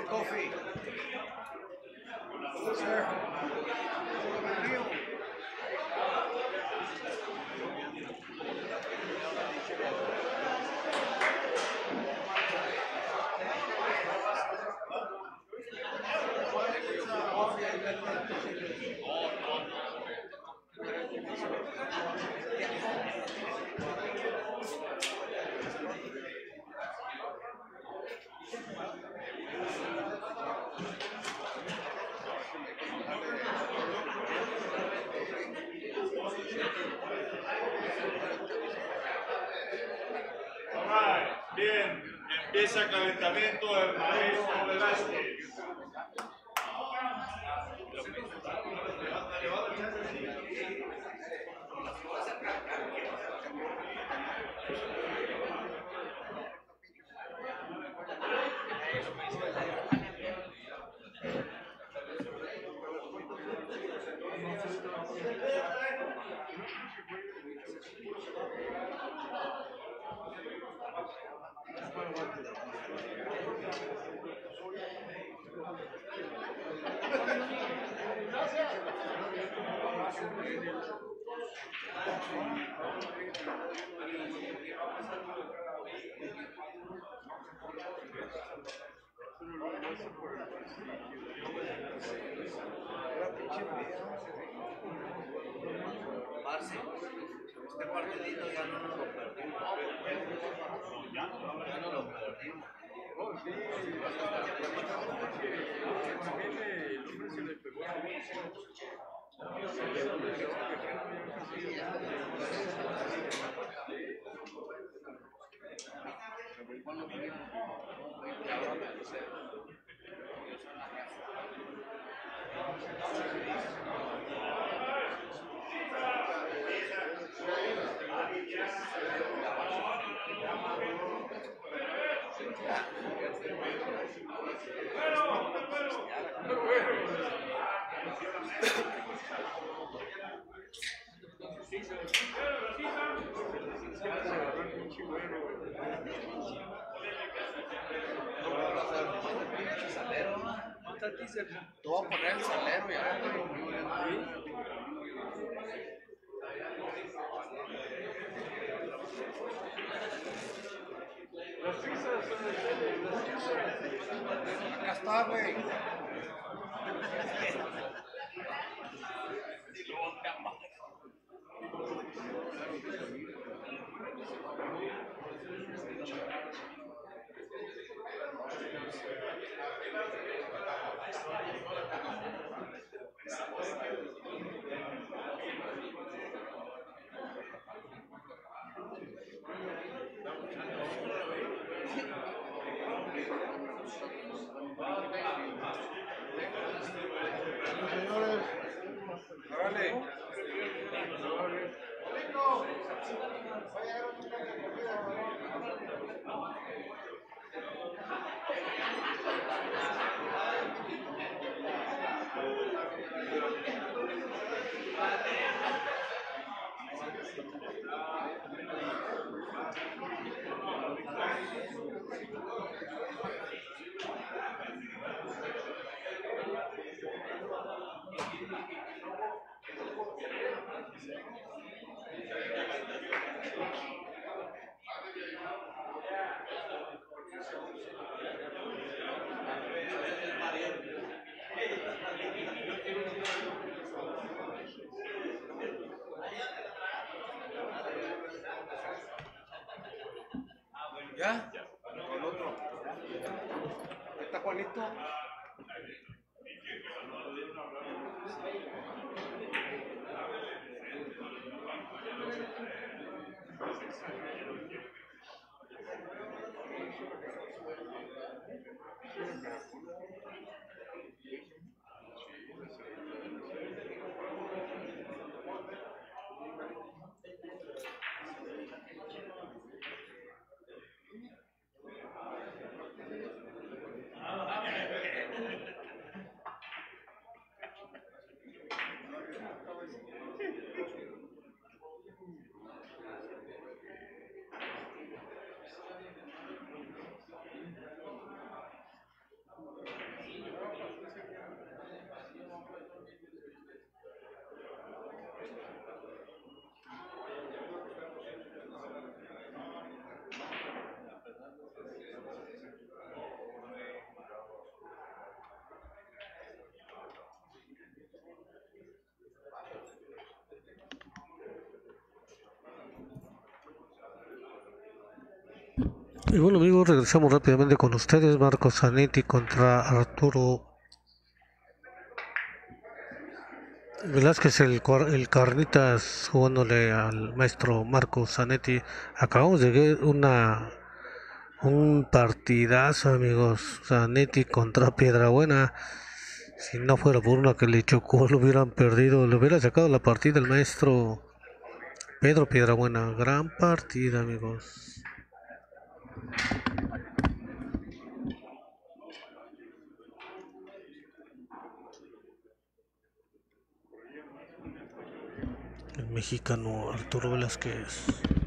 coffee. Sir. Bien, empieza el calentamiento del maestro Velázquez. Parce, este partidito ya no nos lo perdimos. Ya no lo perdimos. Tú vas a poner el salero ya. Las pizzas son de tele, las pizzas. Acá está, güey. Señores, órale. ¿Ya? El otro. Ahí está Juanito. Y bueno amigos, regresamos rápidamente con ustedes. Marco Zanetti contra Arturo Velázquez, el Carnitas jugándole al maestro Marco Zanetti. Acabamos de ver un partidazo amigos. Zanetti contra Piedrabuena. Si no fuera por una que le chocó, lo hubieran perdido, le hubiera sacado la partida el maestro Pedro Piedrabuena. Gran partida amigos. El mexicano Arturo Velázquez.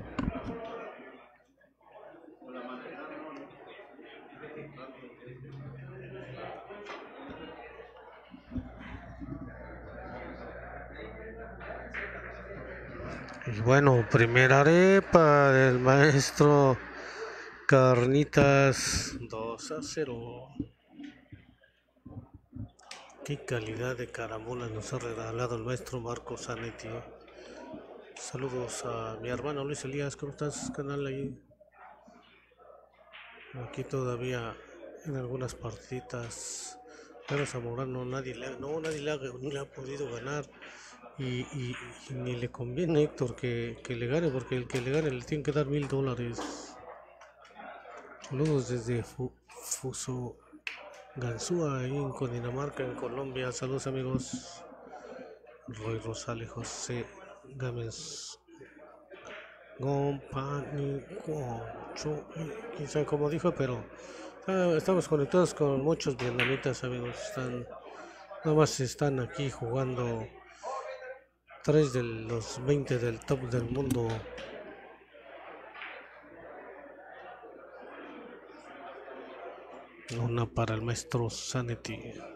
Y bueno, primera arepa del maestro Carnitas, 2-0. Qué calidad de carambola nos ha regalado el maestro Marco Zanetti. Saludos a mi hermano Luis Elías, ¿cómo estás, canal ahí? Aquí todavía en algunas partiditas. Pero Zamorano nadie le ha podido ganar. Y ni le conviene a Héctor que le gane, porque el que le gane le tiene que dar $1000. Saludos desde Fuso Gansúa, ahí en Cundinamarca, en Colombia. Saludos amigos. Roy Rosales, José Gámez Gompani, quién sabe cómo dijo, pero estamos conectados con muchos vietnamitas amigos. Nada más están aquí jugando 3 de los 20 del top del mundo. Una para el maestro Zanetti.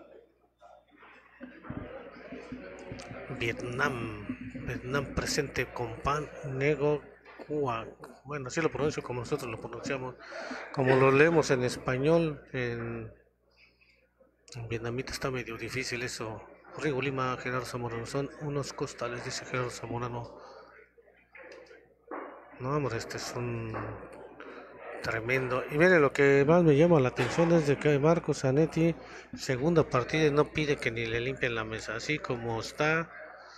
Vietnam presente con Pan Nego Cuac. Bueno, así lo pronuncio como nosotros lo pronunciamos, como lo leemos en español. En vietnamita está medio difícil eso. Rigo Lima, Gerardo Zamorano, son unos costales, dice Gerardo Zamorano. No, hombre, este es un tremendo. Y mire, lo que más me llama la atención es de que Marco Zanetti, segunda partida, no pide que ni le limpien la mesa, así como está.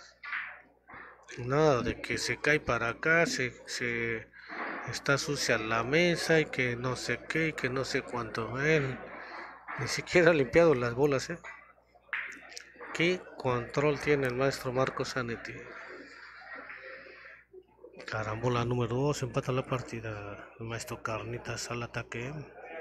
Nada de que se cae para acá, se está sucia la mesa y que no sé qué y que no sé cuánto. Él ni siquiera ha limpiado las bolas, ¿eh? ¿Qué control tiene el maestro Marco Zanetti? Carambola número 2, empata la partida. El maestro Carnitas al ataque.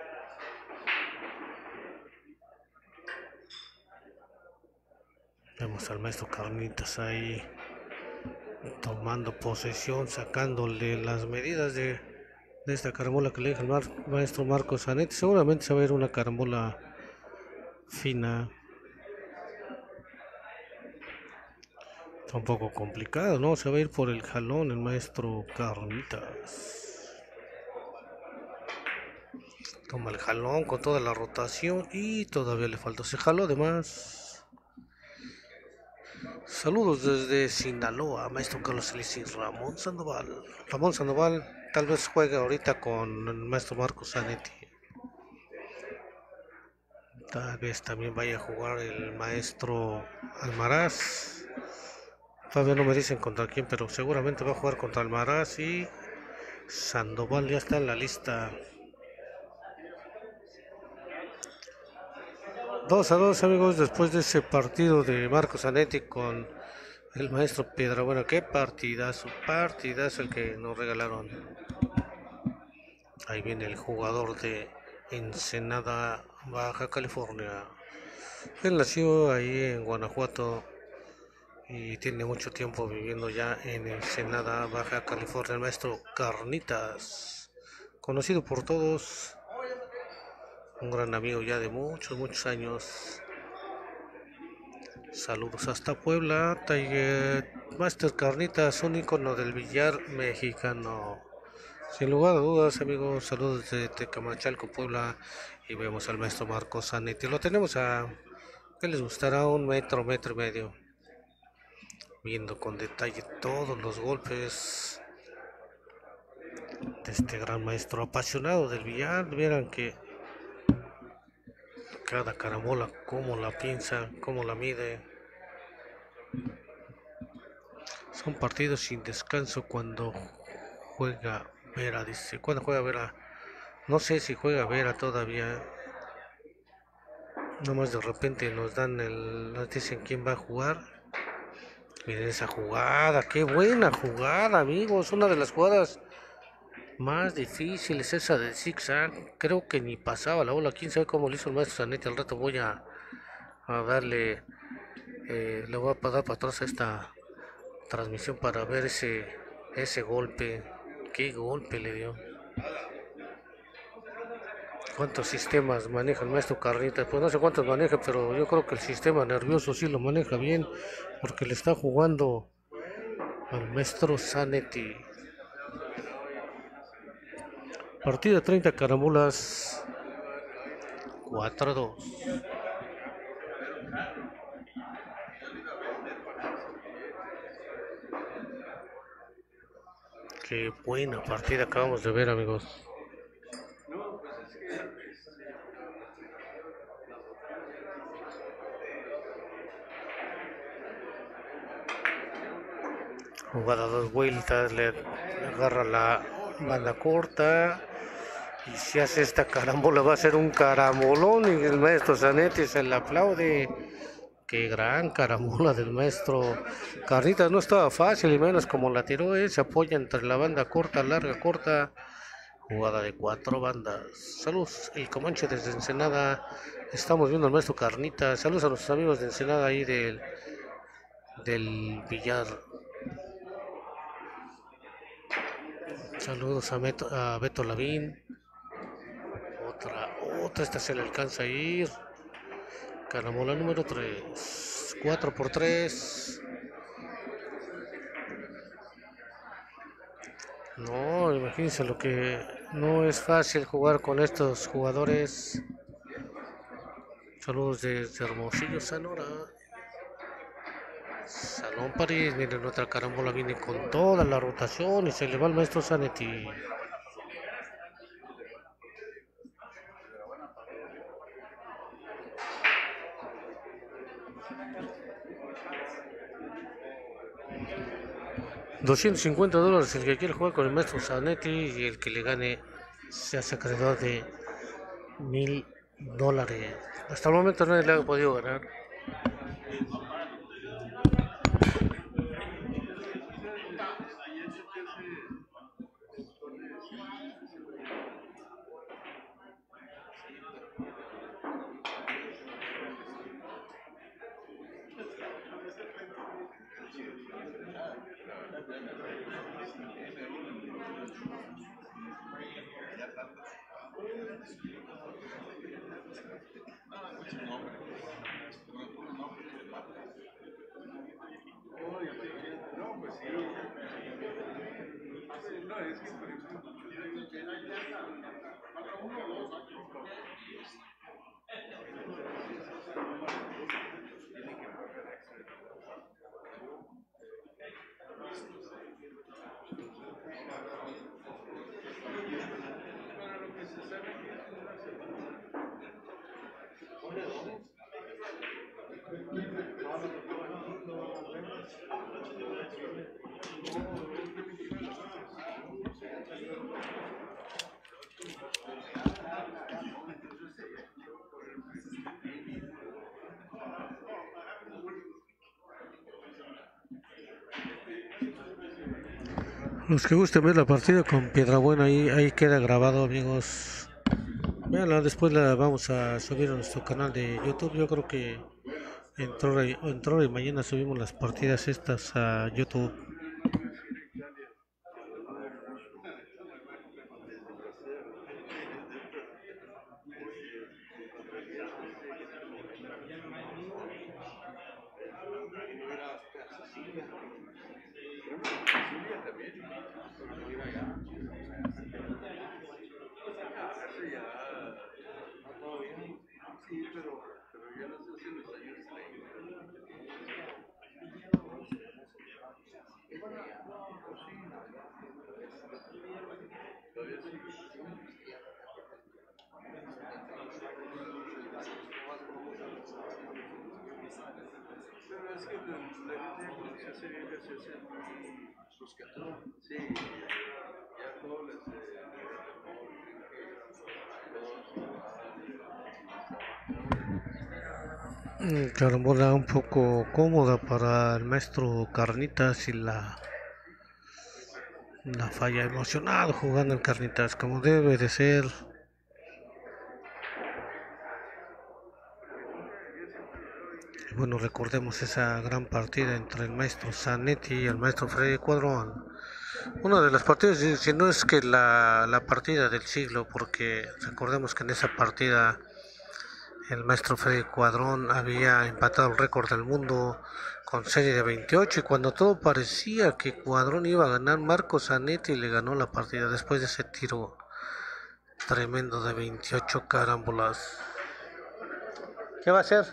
Vemos al maestro Carnitas ahí tomando posesión, sacándole las medidas de esta carambola que le deja el maestro Marco Zanetti. Seguramente se va a ver una carambola fina. Está un poco complicado, ¿no? Se va a ir por el jalón el maestro Carnitas. Toma el jalón con toda la rotación y todavía le falta ese jalón además. Saludos desde Sinaloa, maestro Carlos Elisi. Ramón Sandoval. Ramón Sandoval tal vez juegue ahorita con el maestro Marco Zanetti. Tal vez también vaya a jugar el maestro Almaraz. Todavía no me dicen contra quién, pero seguramente va a jugar contra Almaraz y Sandoval ya está en la lista. 2-2 amigos, después de ese partido de Marco Zanetti con el maestro Piedrabuena. Qué partidazo el que nos regalaron. Ahí viene el jugador de Ensenada, Baja California. Él nació ahí en Guanajuato y tiene mucho tiempo viviendo ya en Ensenada, Baja California. El maestro Carnitas, conocido por todos, un gran amigo ya de muchos años. Saludos hasta Puebla. Tiger Master Carnitas, un icono del billar mexicano. Sin lugar a dudas, amigos, saludos de Tecamachalco, Puebla. Y vemos al maestro Marco Zanetti. Lo tenemos a, ¿qué les gustará? Un metro y medio. Viendo con detalle todos los golpes. de este gran maestro apasionado del billar. Vieran que cada carambola, cómo la piensa, cómo la mide. Son partidos sin descanso cuando juega Vera, dice. Cuando juega Vera, no sé si juega Vera todavía. Nomás de repente nos dicen quién va a jugar. Miren esa jugada, qué buena jugada, amigos. Una de las jugadas más difíciles, esa de zigzag. Creo que ni pasaba la bola. Quién sabe cómo lo hizo el maestro Zanetti. Al rato voy a darle, le voy a dar para atrás a esta transmisión para ver ese golpe. Qué golpe le dio. ¿Cuántos sistemas maneja el maestro Carnita? Pues no sé cuántos maneja, pero yo creo que el sistema nervioso sí lo maneja bien, porque le está jugando al maestro Zanetti. Partida 30 carambolas, 4-2. Qué buena partida acabamos de ver, amigos. Jugada dos vueltas, le agarra la banda corta. Y si hace esta carambola va a ser un carambolón y el maestro Zanetti se le aplaude. Qué gran carambola del maestro Carnitas. No estaba fácil y menos como la tiró él. Se apoya entre la banda corta, larga, corta. Jugada de 4 bandas. Saludos, el Comanche desde Ensenada. Estamos viendo al maestro Carnitas. Saludos a nuestros amigos de Ensenada ahí del billar. Saludos a Beto Lavín. Otra, esta se le alcanza a ir. Carambola número 3. 4-3. No, imagínense lo que no es fácil jugar con estos jugadores. Saludos desde Hermosillo, Sonora. Salón París, miren, otra carambola viene con toda la rotación y se le va al maestro Zanetti. $250 el que quiere jugar con el maestro Zanetti y el que le gane se hace acreedor de $1000. Hasta el momento nadie le ha podido ganar. Los que gusten ver la partida con Piedrabuena, ahí queda grabado, amigos. Véanla, después la vamos a subir a nuestro canal de YouTube. Yo creo que entre hoy y mañana subimos las partidas estas a YouTube. Carambola un poco cómoda para el maestro Carnitas y la falla emocionado jugando en Carnitas como debe de ser. Bueno, recordemos esa gran partida entre el maestro Zanetti y el maestro Freddy Cuadrón. Una de las partidas, si no es que la partida del siglo, porque recordemos que en esa partida el maestro Freddy Cuadrón había empatado el récord del mundo con serie de 28 y cuando todo parecía que Cuadrón iba a ganar, Marco Zanetti le ganó la partida después de ese tiro tremendo de 28 carambolas. ¿Qué va a hacer?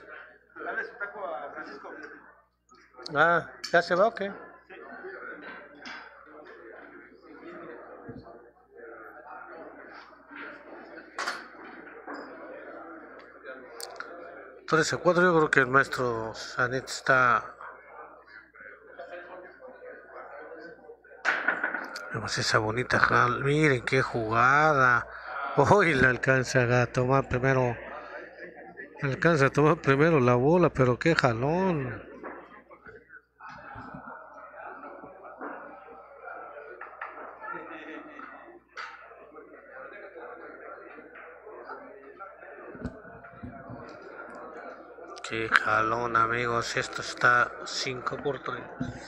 Ah, ¿ya se va o qué? Entonces ese cuadro yo creo que el maestro Zanetti está. Vemos esa bonita miren qué jugada. Hoy le alcanza a tomar primero. Alcanza a tomar primero la bola, pero qué jalón. Qué jalón, amigos. Esto está 5-3.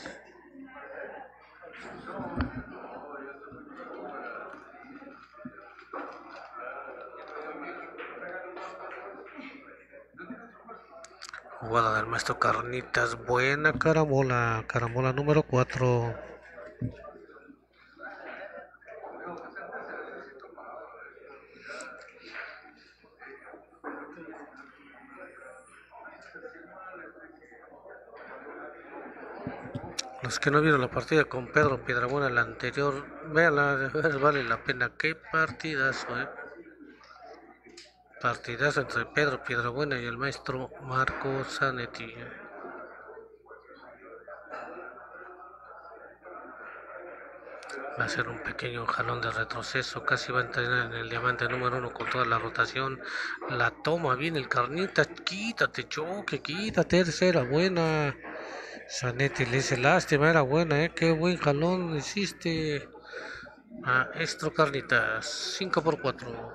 Jugada del maestro Carnitas. Buena carambola. Carambola número 4. Los que no vieron la partida con Pedro Piedrabuena, la anterior, véanla, vale la pena. Qué partidazo, Partidazo entre Pedro Piedrabuena y el maestro Marco Zanetti. Va a ser un pequeño jalón de retroceso, casi va a entrar en el diamante número 1 con toda la rotación. La toma bien el Carnita, quítate choque, quítate, tercera buena. Zanetti le dice lástima, era buena, qué buen jalón hiciste. Maestro Carnitas, 5-4.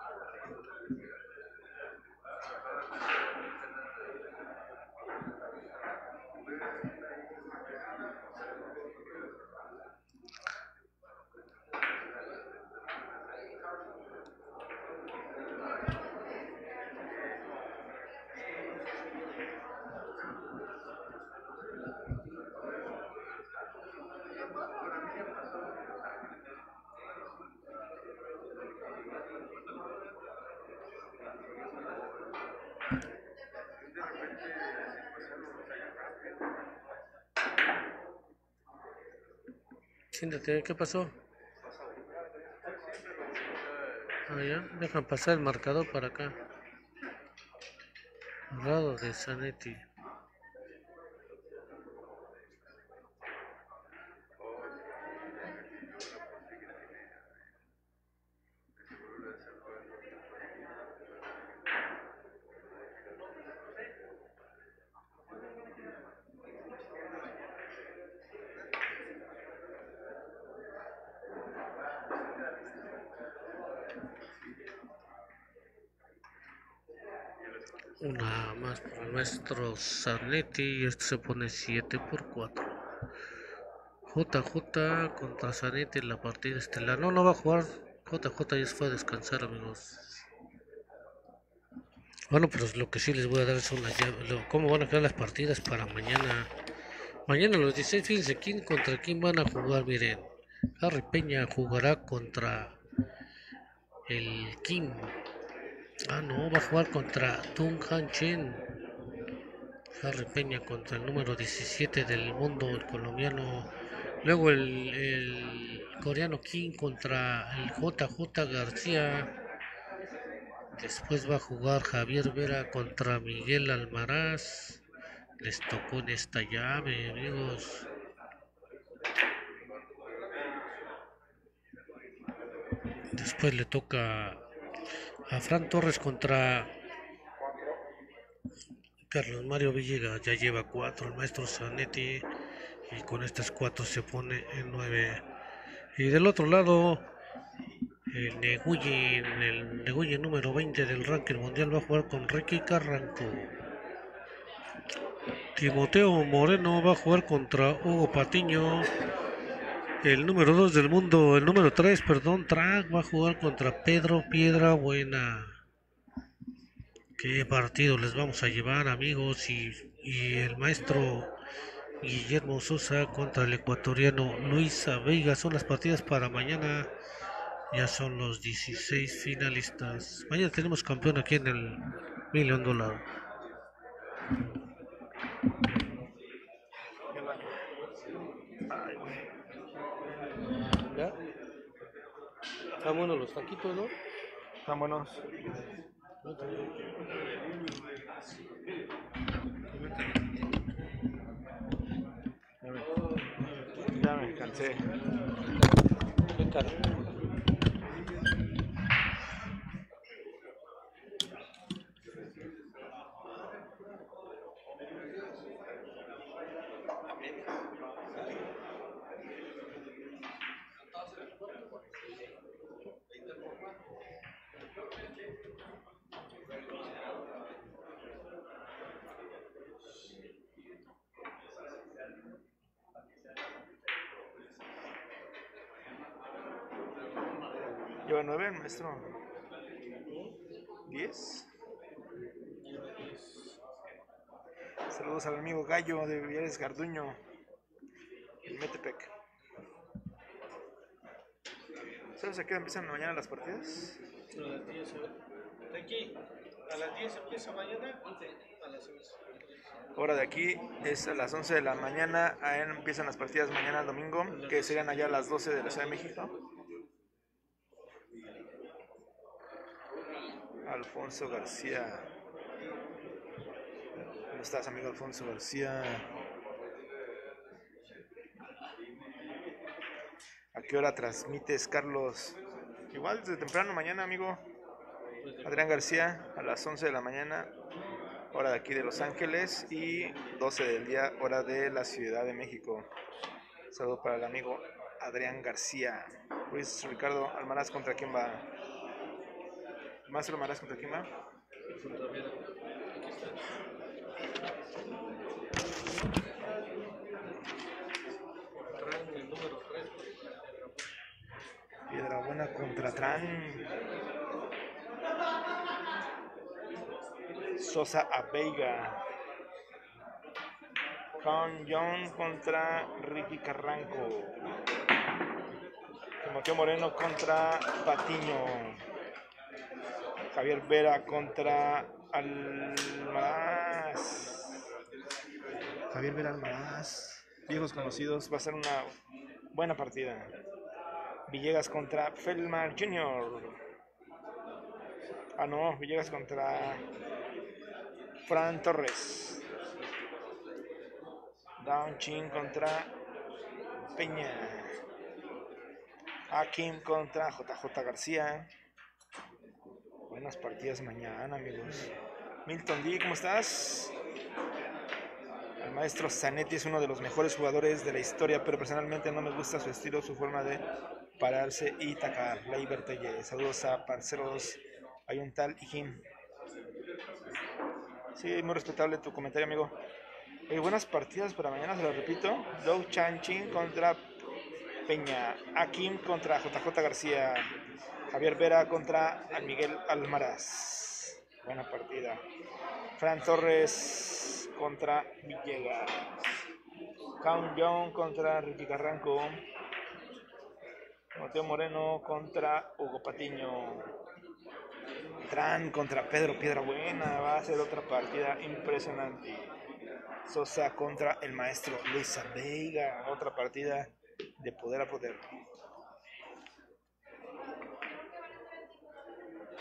Siéntate, ¿qué pasó? Ya, dejan pasar el marcador para acá. Al lado de Zanetti. Una más para el maestro Zanetti y esto se pone 7-4. JJ contra Zanetti en la partida estelar. No va a jugar. JJ ya se fue a descansar, amigos. Bueno, pero lo que sí les voy a dar son las llaves. Cómo van a quedar las partidas para mañana. Mañana los 16, fíjense contra quién van a jugar. Miren, Harry Peña jugará contra el Kim. No, va a jugar contra Tung Han Chen. Harry Peña contra el número 17 del mundo, el colombiano. Luego el coreano Kim contra el JJ García. Después va a jugar Javier Vera contra Miguel Almaraz. les tocó en esta llave, amigos. Después le toca a Fran Torres contra Carlos Mario Villegas. Ya lleva 4 el maestro Zanetti. Y con estas 4 se pone en 9. Y del otro lado, el Neguyi número 20 del ranking mundial va a jugar con Ricky Carranco. Timoteo Moreno va a jugar contra Hugo Patiño. El número 2 del mundo, el número 3, perdón, Track va a jugar contra Pedro Piedra Buena. Qué partido les vamos a llevar, amigos. Y el maestro Guillermo Sosa contra el ecuatoriano Luisa Veiga son las partidas para mañana. Ya son los 16 finalistas. Mañana tenemos campeón aquí en el $1,000,000. ¿Ya? Están buenos los taquitos, ¿no? Están buenos. Ya me cansé. ¿Qué tal? Lleva 9 el maestro. 10. Saludos al amigo Gallo de Villares Garduño, en Metepec. ¿Sabes a qué hora empiezan mañana las partidas? A las 10, de aquí, a las 10 empieza mañana, a las 11. Hora de aquí es a las 11 de la mañana. Ahí empiezan las partidas mañana domingo, que serían allá a las 12 de la Ciudad de México. Alfonso García. ¿Cómo estás, amigo Alfonso García? ¿A qué hora transmites, Carlos? Igual desde temprano mañana, amigo. Adrián García, a las 11 de la mañana, hora de aquí de Los Ángeles, y 12 del día, hora de la Ciudad de México. Saludo para el amigo Adrián García. Luis Ricardo Almaraz, ¿contra quién va? Maestro Almaraz, ¿contra quién va? Piedra Buena contra Tran. Sosa a Veiga. Con John contra Ricky Carranco. Timoteo Moreno contra Patiño. Javier Vera contra Almaraz. Javier Vera Almaraz. Viejos conocidos. Va a ser una buena partida. Villegas contra Feldmar Jr. Ah, no, Villegas contra Fran Torres. Down Chin contra Peña. Akim contra JJ García. Buenas partidas mañana, amigos. Milton D, ¿cómo estás? El maestro Zanetti es uno de los mejores jugadores de la historia, pero personalmente no me gusta su estilo, su forma de pararse y tacar. Leiber Telle. Saludos a parceros. Hay un tal Ijin. Sí, muy respetable tu comentario, amigo. Buenas partidas para mañana, se lo repito. Dou Chanchin contra Peña. Akim contra JJ García. Javier Vera contra Miguel Almaraz. Buena partida. Fran Torres contra Villegas. Count Young contra Ricky Carranco. Mateo Moreno contra Hugo Patiño. Tran contra Pedro Piedra Buena. Va a ser otra partida impresionante. Sosa contra el maestro Luisa Veiga. Otra partida de poder a poder.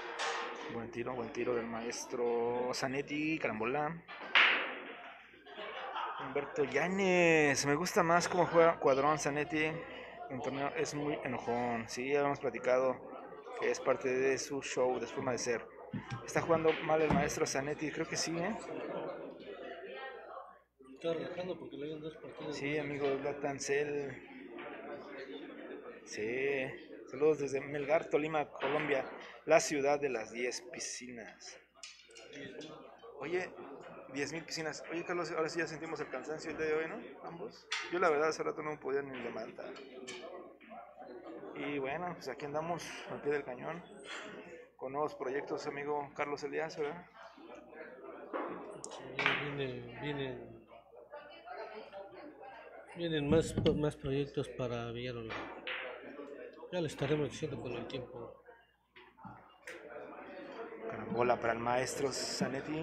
Buen tiro del maestro Zanetti. Carambola. Humberto Llanes. Me gusta más cómo juega Cuadrón Zanetti. En torneo es muy enojón. Sí, ya habíamos platicado que es parte de su show, de su forma de ser. ¿Está jugando mal el maestro Zanetti? Creo que sí, ¿eh? Está relajando porque le dieron 2 partidos. Sí, amigos, Latancel. Sí. Saludos desde Melgar, Tolima, Colombia. La ciudad de las 10 piscinas. Oye, 10,000 piscinas. Oye, Carlos, ahora sí ya sentimos el cansancio el día de hoy, ¿no? Ambos. Yo la verdad hace rato no me podía ni levantar. Y bueno, pues aquí andamos al pie del cañón. Con nuevos proyectos, amigo Carlos Elías, ¿verdad? Sí, vienen más proyectos para Villarreal. Ya le estaremos diciendo con el tiempo. Carambola para el maestro Zanetti.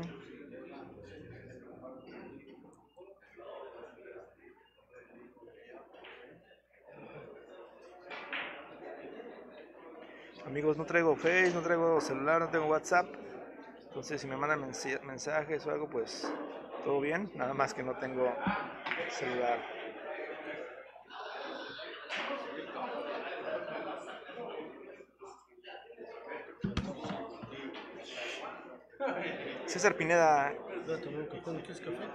Amigos, no traigo Face, no traigo celular, no tengo WhatsApp. Entonces si me mandan mensajes o algo, pues todo bien. Nada más que no tengo celular. César Pineda. ¿Quieres café?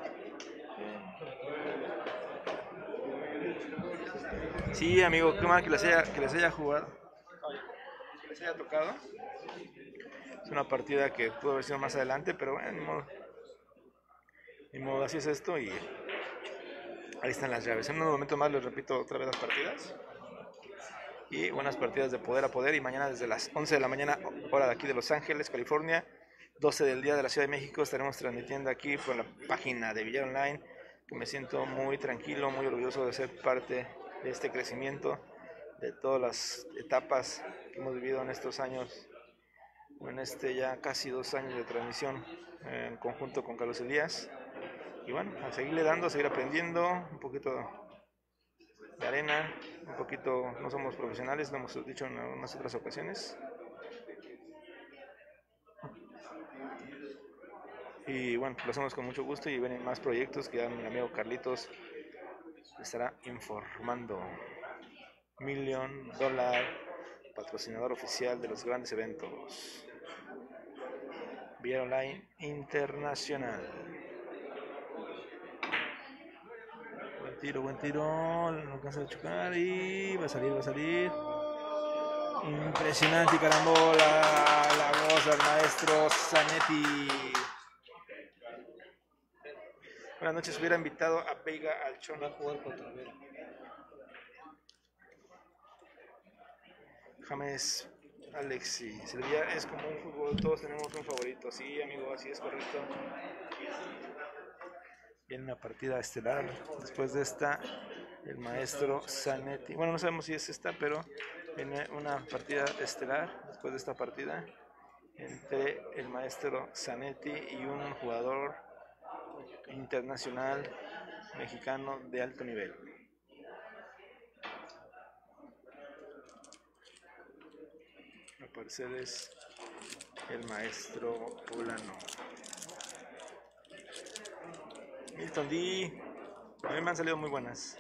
Sí, amigo, qué mal que les haya jugado. Que les haya tocado. Es una partida que pudo haber sido más adelante, pero bueno, ni modo. Ni modo, así es esto y ahí están las llaves. En un momento más les repito otra vez las partidas. Y buenas partidas de poder a poder. Y mañana desde las 11 de la mañana, hora de aquí de Los Ángeles, California, 12 del día de la Ciudad de México, estaremos transmitiendo aquí por la página de Villar Online, que me siento muy tranquilo, muy orgulloso de ser parte de este crecimiento, de todas las etapas que hemos vivido en estos años, en este ya casi 2 años de transmisión en conjunto con Carlos Elías. Y bueno, a seguirle dando, a seguir aprendiendo, un poquito de arena, un poquito, no somos profesionales, lo hemos dicho en algunas otras ocasiones. Y bueno, lo hacemos con mucho gusto y vienen más proyectos que ya mi amigo Carlitos estará informando. $1 million, patrocinador oficial de los grandes eventos. Vía Online Internacional. Buen tiro, no alcanza a chocar y va a salir. Impresionante carambola, la voz del maestro Zanetti. Buenas noches, hubiera invitado a Veiga Alchón a jugar contra Vera. James Alexi, Silvia, es como un fútbol, todos tenemos un favorito. Sí, amigo, así es correcto. Viene una partida estelar. Después de esta, el maestro Zanetti. Bueno, no sabemos si es esta, pero viene una partida estelar después de esta partida entre el maestro Zanetti y un jugador internacional mexicano de alto nivel. Al parecer es el maestro poblano. Milton D. A mí me han salido muy buenas.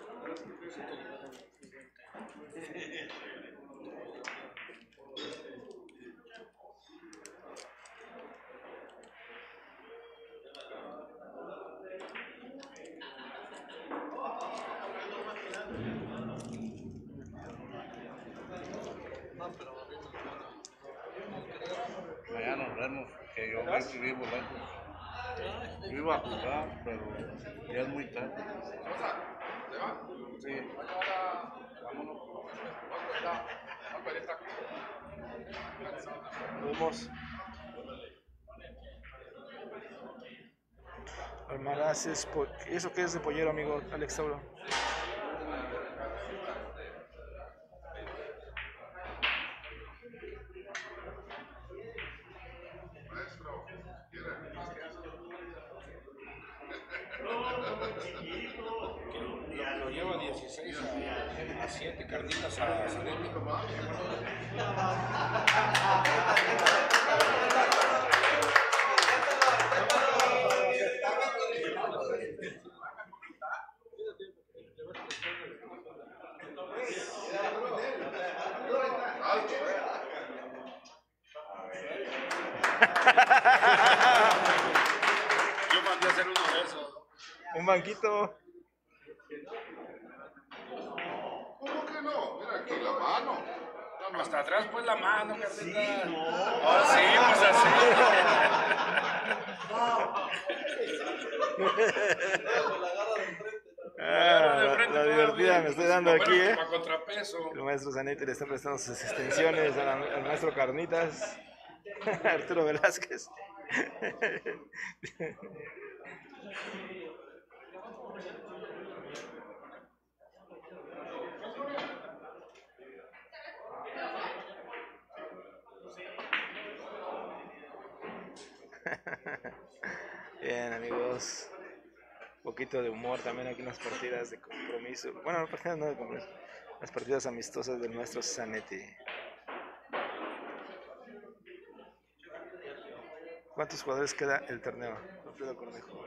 Allá nos vemos, que yo vivo lejos. Yo iba a jugar, pero ya es muy tarde. Sí. Nos vemos. Almaraz es ¿eso qué es de pollero, amigo Alex Tauro? Lo lleva 16 a 7 carnitas a Zanetti. banquito. ¿Cómo que no? Mira aquí la mano. Hasta atrás, pues la mano, carnita. Sí, no. Oh, sí, pues así. La divertida me estoy dando aquí, Para contrapeso. El maestro Zanetti le está prestando sus extensiones al maestro Carnitas, Arturo Velázquez. Bien, amigos. Un poquito de humor también aquí en las partidas de compromiso. Bueno, las partidas no de compromiso. Las partidas amistosas del maestro Zanetti. ¿Cuántos jugadores queda el torneo? Alfredo Cornejo.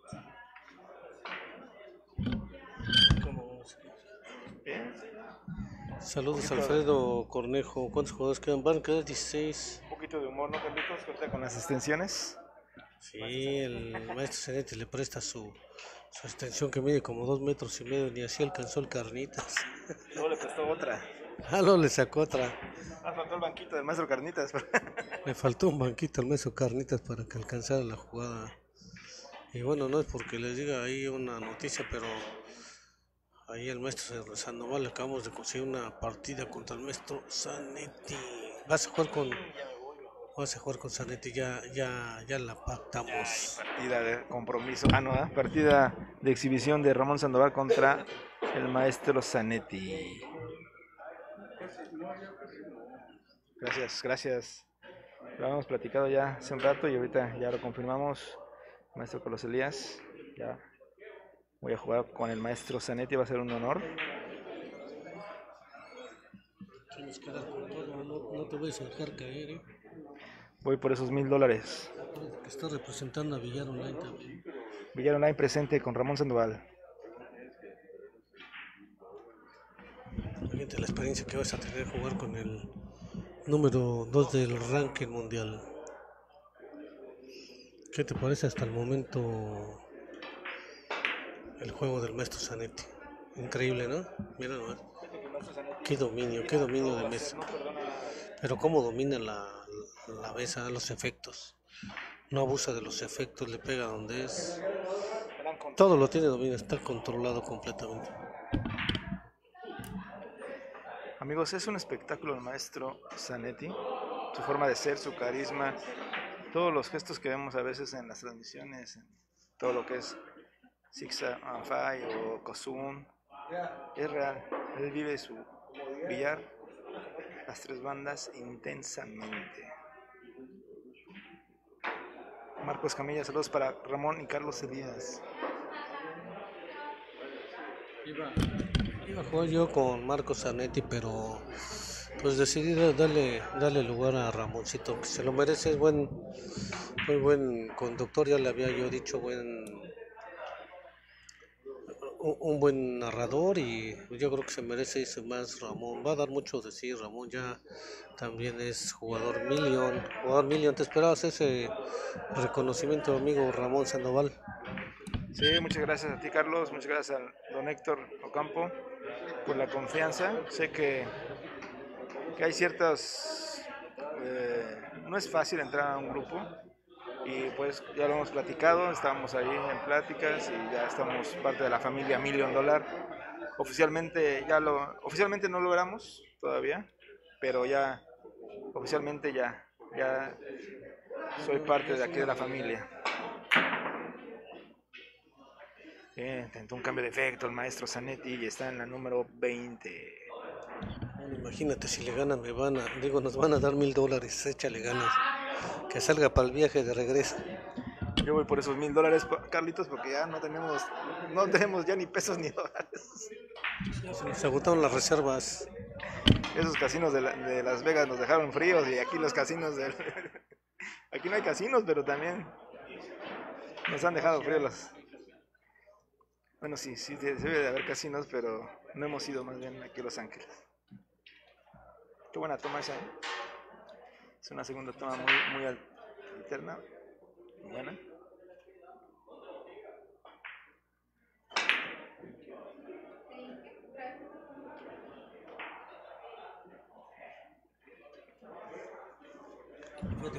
Bien. Saludos Alfredo Cornejo. ¿Cuántos jugadores quedan? Van a quedar 16. Un poquito de humor, ¿no, Carlitos? Cuenta con las extensiones. Sí, el maestro Zanetti le presta su extensión que mide como 2 metros y medio, ni así alcanzó el Carnitas. Luego le prestó otra. Ah, no, le sacó otra. Faltó el banquito del maestro Carnitas. Le faltó un banquito al maestro Carnitas para que alcanzara la jugada. Y bueno, no es porque les diga ahí una noticia, pero ahí el maestro Sandoval le acabamos de conseguir una partida contra el maestro Zanetti. Vas a jugar con Zanetti, ya la pactamos. Partida de compromiso. Ah, no, ¿eh? Partida de exhibición de Ramón Sandoval contra el maestro Zanetti. Gracias. Lo habíamos platicado ya hace un rato y ahorita ya lo confirmamos. Maestro Carlos Elías, ya voy a jugar con el maestro Zanetti, va a ser un honor. Tienes que dar con todo, no te vayas a dejar caer, ¿eh? Voy por esos $1000. Acuérdate que está representando a Villar Online también. Villar Online presente con Ramón Sandoval. Fíjate la experiencia que vas a tener jugar con el número 2 del ranking mundial. ¿Qué te parece hasta el momento el juego del maestro Zanetti? Increíble, ¿no? Mira nomás. Qué dominio de mesa. Pero cómo domina la mesa, los efectos. No abusa de los efectos, le pega donde es. Todo lo tiene dominio, está controlado completamente. Amigos, es un espectáculo el maestro Zanetti. Su forma de ser, su carisma, todos los gestos que vemos a veces en las transmisiones, en todo lo que es Six and Five o Kosun, es real. Él vive su billar, las tres bandas, intensamente. Marcos Camilla, saludos para Ramón y Carlos Elías. Iba a jugar yo con Marcos Zanetti, pero pues decidí darle lugar a Ramoncito, que se lo merece, es muy buen conductor, ya le había yo dicho, un buen narrador, y yo creo que se merece irse más Ramón. Va a dar mucho de sí, Ramón ya también es jugador Million. ¿Te esperabas ese reconocimiento, amigo Ramón Sandoval? Sí, muchas gracias a ti, Carlos, muchas gracias al don Héctor Ocampo por la confianza. Sé que hay ciertas... no es fácil entrar a un grupo y pues ya lo hemos platicado, estábamos ahí en pláticas y ya estamos parte de la familia $1 Million. Oficialmente no lo éramos todavía, pero ya oficialmente ya soy parte de aquí de la familia. Intentó un cambio de efecto el maestro Zanetti y está en la número 20. Bueno, imagínate, si le ganan nos van a dar $1000, échale ganas, que salga para el viaje de regreso. Yo voy por esos $1000, Carlitos, porque ya no tenemos ya ni pesos ni dólares. Ya se nos agotaron las reservas. Esos casinos de Las Vegas nos dejaron fríos y aquí los casinos aquí no hay casinos, pero también nos han dejado fríos Bueno, sí, debe de haber casinos, pero no hemos ido más bien aquí a Los Ángeles. Qué buena toma esa, ¿eh? Es una segunda toma muy alterna. Buena.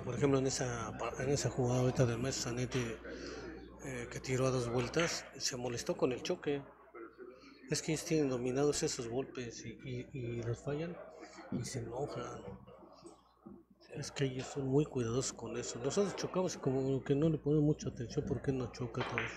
por ejemplo, en esa jugada ahorita del maestro Zanetti, que tiró a 2 vueltas, se molestó con el choque. Es que ellos tienen dominados esos golpes y los fallan y se enojan. Es que ellos son muy cuidadosos con eso. Nosotros chocamos y como que no le ponemos mucha atención porque no choca todos.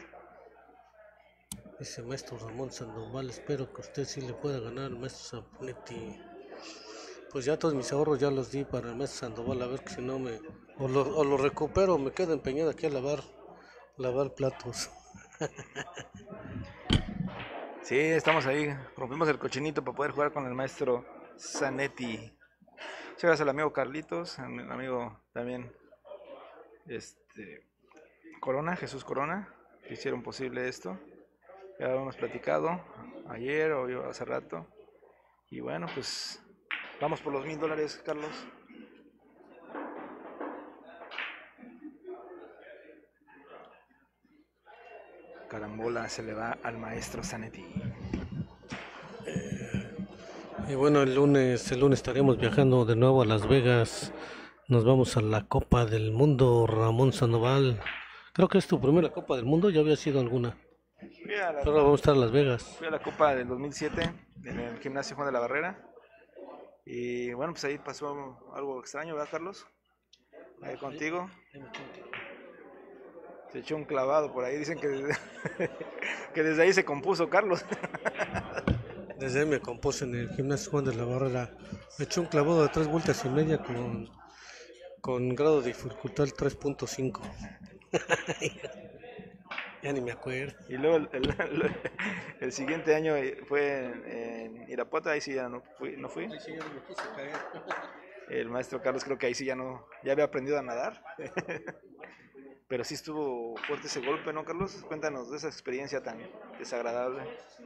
Dice maestro Ramón Sandoval, espero que usted sí le pueda ganar al maestro Zanetti. Pues ya todos mis ahorros ya los di para el maestro Sandoval, a ver que si no o lo recupero o me quedo empeñado aquí a lavar platos. Sí, estamos ahí, rompimos el cochinito para poder jugar con el maestro Zanetti. Muchas gracias al amigo Carlitos, al amigo también Corona, Jesús Corona, que hicieron posible esto. Ya lo hemos platicado ayer o yo hace rato. Y bueno, pues vamos por los $1000, Carlos. Carambola se le va al maestro Zanetti. Y bueno, el lunes estaremos viajando de nuevo a Las Vegas. Nos vamos a la Copa del Mundo, Ramón Sandoval. Creo que es tu primera Copa del Mundo, ya había sido alguna. Pero ahora vamos a estar en Las Vegas. Fui a la Copa del 2007 en el gimnasio Juan de la Barrera. Y bueno, pues ahí pasó algo extraño, ¿verdad, Carlos? Ahí contigo. Se echó un clavado por ahí, dicen que que desde ahí se compuso Carlos. Desde ahí me compuse en el gimnasio Juan de la Barrera. Me eché un clavado de 3,5 vueltas con grado de dificultad 3.5. Ya ni me acuerdo. Y luego el siguiente año fue en Irapuato, ahí sí ya no fui. Ahí sí ya no me quise caer. El maestro Carlos creo que ahí sí ya había aprendido a nadar. Pero sí estuvo fuerte ese golpe, ¿no, Carlos? Cuéntanos de esa experiencia tan desagradable.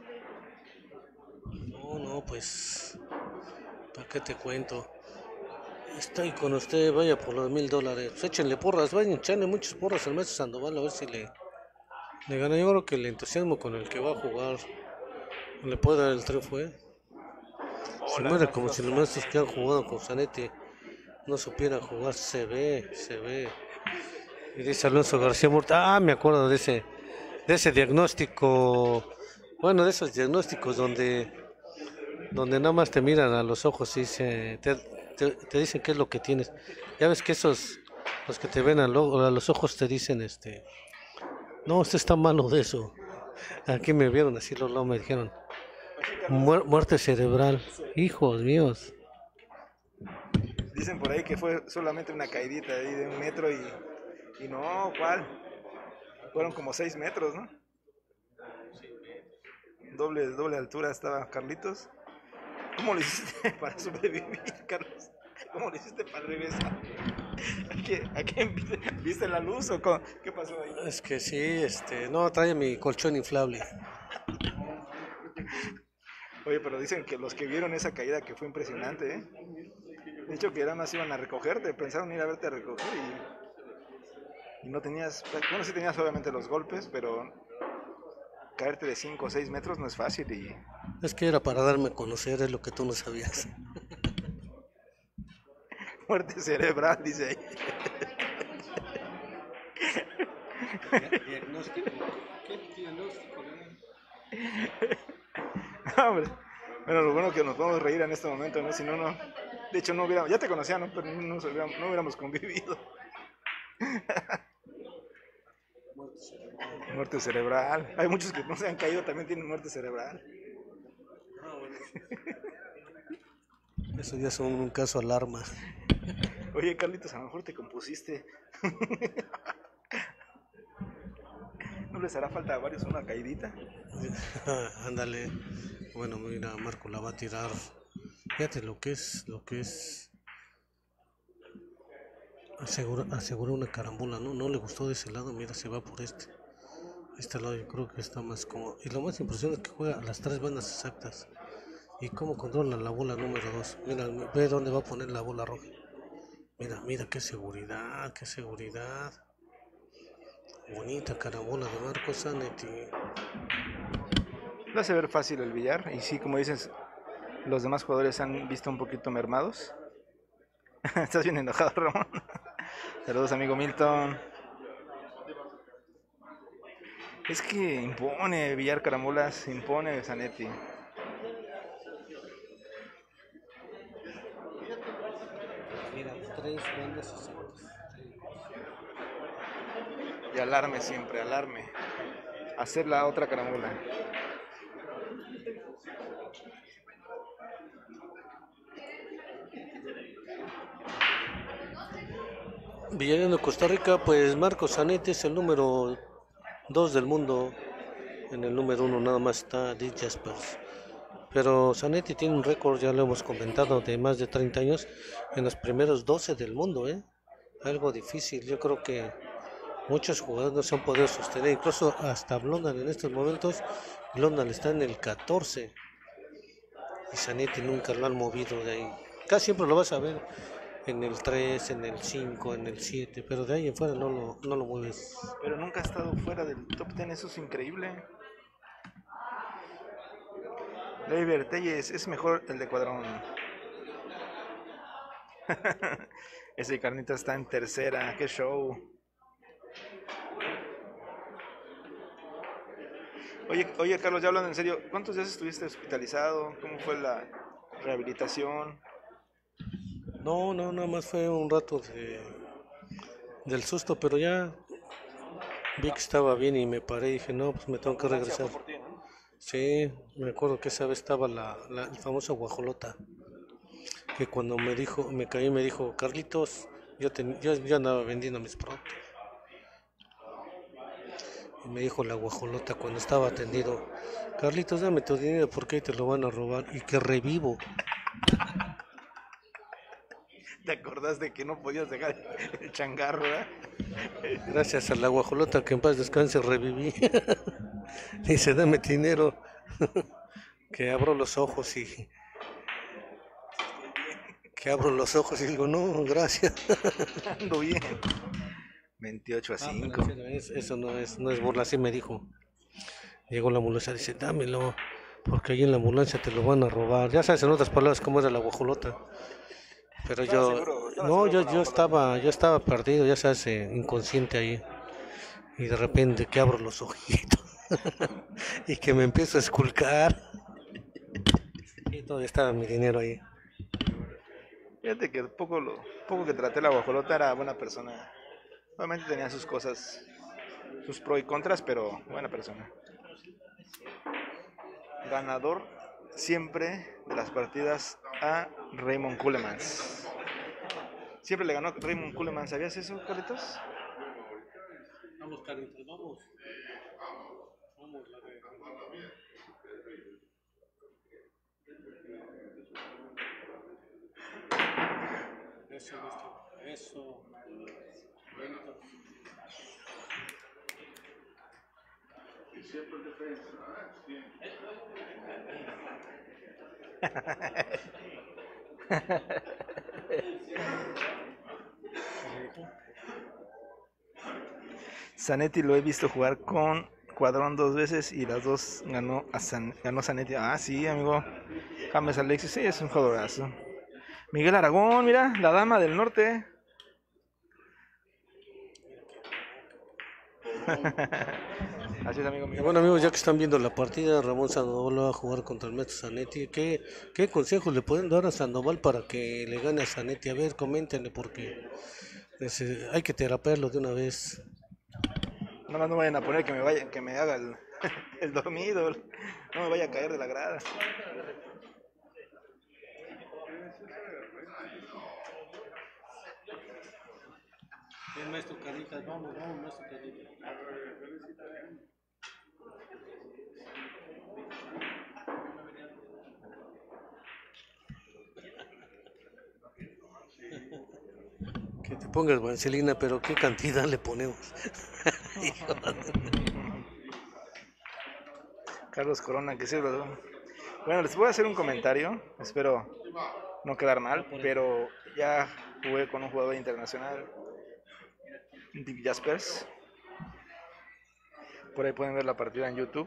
No, pues, ¿para qué te cuento? Estoy con usted, vaya por los $1000. Pues échenle porras, vayan echarle muchas porras al maestro Sandoval a ver si le gana. Yo creo que el entusiasmo con el que va a jugar le puede dar el triunfo, Se muere como si los maestros que han jugado con Zanetti no supieran jugar, se ve. Y dice Alonso García Murta, me acuerdo de ese diagnóstico, bueno, de esos diagnósticos donde nada más te miran a los ojos y te dicen qué es lo que tienes. Ya ves que esos, los que te ven a los ojos te dicen, no, usted está malo de eso. Aquí me vieron así, luego me dijeron, muerte cerebral, hijos míos. Dicen por ahí que fue solamente una caidita ahí de 1 metro y no, ¿cuál? Fueron como 6 metros, ¿no? Doble altura estaba Carlitos. ¿Cómo lo hiciste para sobrevivir, Carlos? ¿Cómo lo hiciste para regresar? ¿A quién viste la luz o qué pasó ahí? Es que sí, no, trae mi colchón inflable. Oye, pero dicen que los que vieron esa caída que fue impresionante, ¿eh? De hecho que nada más iban a recogerte, pensaron ir a verte a recoger y no tenías, bueno, sí tenías obviamente los golpes, pero caerte de 5 o 6 metros no es fácil y... Es que era para darme a conocer, es lo que tú no sabías. Muerte cerebral, dice ahí. ¿Diagnóstico? ¿Qué diagnóstico? Hombre, bueno, lo bueno que nos podemos reír en este momento, ¿no? Si no, no. De hecho, no hubiéramos, ya te conocía, ¿no? Pero no hubiéramos convivido. Muerte cerebral. Hay muchos que no se han caído, también tienen muerte cerebral. Eso ya es un caso alarma. Oye, Carlitos, a lo mejor te compusiste. ¿No les hará falta a varios una caidita? Ándale. Bueno, mira, Marco la va a tirar. Fíjate lo que es. Asegura una carambola, no le gustó de ese lado, mira, se va por este lado. Yo creo que está más cómodo. Y lo más impresionante es que juega a las 3 bandas exactas. Y cómo controla la bola número 2. Mira, ve dónde va a poner la bola roja. Mira, qué seguridad. Bonita carambola de Marco Zanetti. Lo hace ver fácil el billar. Y sí, como dices, los demás jugadores se han visto un poquito mermados. Estás bien enojado, Ramón. Saludos, amigo Milton. Es que impone Villar Carambolas, impone Zanetti. Mira, 3 bandas 60. Y alarme siempre, alarme. Hacer la otra carambola. Villarino, Costa Rica, pues Marco Zanetti es el número 2 del mundo. En el número 1 nada más está Dick Jaspers. Pero Zanetti tiene un récord, ya lo hemos comentado, de más de 30 años en los primeros 12 del mundo, ¿eh? Algo difícil, yo creo que muchos jugadores no se han podido sostener, incluso hasta Blondal en estos momentos. Blondal está en el 14 y Zanetti nunca lo han movido de ahí. Casi siempre lo vas a ver en el 3, en el 5, en el 7, pero de ahí en fuera no lo mueves. Pero nunca ha estado fuera del top 10, eso es increíble. Leiber Telles, es mejor el de Cuadrón. Ese Carnita está en tercera, qué show. Oye, Carlos, ya hablando en serio, ¿cuántos días estuviste hospitalizado? ¿Cómo fue la rehabilitación? No, nada más fue un rato del susto, pero ya vi que estaba bien y me paré y dije, no, pues me tengo que regresar. Sí, me acuerdo que esa vez estaba el famoso guajolota, que cuando me caí, me dijo, Carlitos, yo andaba vendiendo mis productos. Y me dijo la guajolota cuando estaba atendido, Carlitos, dame tu dinero porque te lo van a robar y que revivo. ¿Te acordás de que no podías dejar el changarro, ¿verdad? Gracias a la guajolota que en paz descanse reviví. Dice, dame dinero. Que abro los ojos y digo, no, gracias. Ando bien. 28 a 5. Eso no es burla, así me dijo. Llegó la ambulancia, dice, dámelo, porque ahí en la ambulancia te lo van a robar. Ya sabes en otras palabras cómo era la guajolota. Pero yo estaba perdido, ya sabes, inconsciente ahí. Y de repente que abro los ojitos y que me empiezo a esculcar. Y todavía estaba mi dinero ahí. Fíjate que poco que traté la guajolota era buena persona. Obviamente tenía sus cosas, sus pros y contras, pero buena persona. Ganador siempre de las partidas a Raymond Kulemans. Siempre le ganó Raymond Kulemans. ¿Sabías eso, Carlitos? Vamos, Carlitos, vamos. Vamos, la de... Eso. Y siempre en defensa, Zanetti lo he visto jugar con Cuadrón 2 veces y las dos ganó Zanetti. Ah, sí, amigo. James Alexis, sí, es un jugadorazo. Miguel Aragón, mira, la dama del norte. Así es, amigo. Bueno, amigos, ya que están viendo la partida, Ramón Sandoval va a jugar contra el maestro Zanetti. ¿Qué consejos le pueden dar a Sandoval para que le gane a Zanetti? A ver, coméntenle porque hay que terapearlo de una vez. No vayan a poner que me haga el dormido. No me vaya a caer de la grada. Bien, maestro Carlitas, vamos, maestro Carlitas. Que te pongas vaselina, pero ¿qué cantidad le ponemos? Carlos Corona, que sirve. Bueno, les voy a hacer un comentario. Espero no quedar mal, pero ya jugué con un jugador internacional, Dick Jaspers. Por ahí pueden ver la partida en YouTube.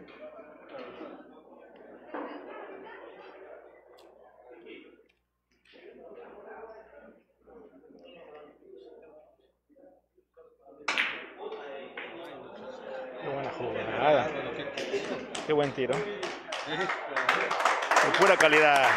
jugada. Qué buen tiro. De pura calidad.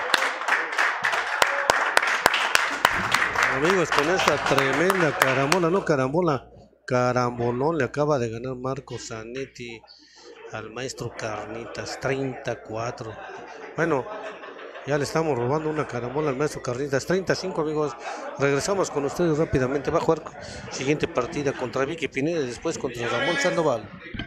Amigos, con esta tremenda carambolón le acaba de ganar Marco Zanetti al maestro Carnitas, 34. Bueno, ya le estamos robando una carambola al maestro Carnitas, 35, amigos. Regresamos con ustedes rápidamente. Va a jugar siguiente partida contra Vicky Pineda y después contra Ramón Sandoval.